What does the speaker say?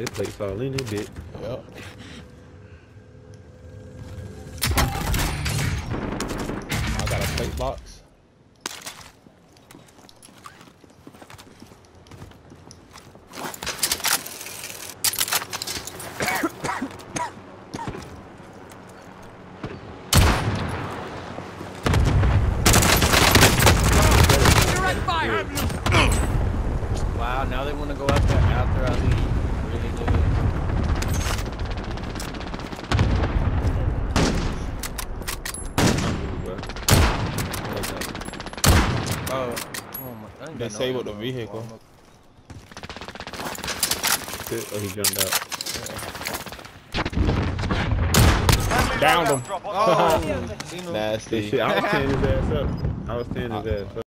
This place all in it, bit. Yep. I got a plate box. Wow, now they want to go after I leave. Really do. Oh my! They say with the vehicle. Oh, he jumped out. Downed him. Oh, Nasty. Shit, I was tearing his ass up. I was tearing his ass up.